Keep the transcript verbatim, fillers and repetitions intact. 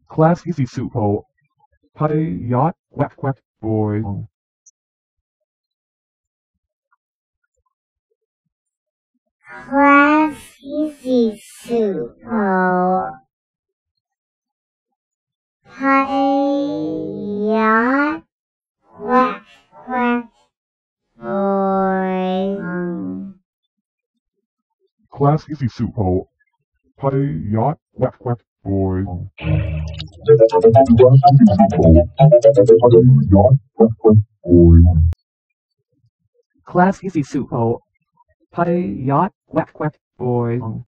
Klasky Csupo. Putty yacht quack quack boy. Klasky Csupo. Putty yacht quack quack boy. Klasky Csupo. Putty yacht quack quack boy. Klasky Csupo. Putty yacht quack quack boy.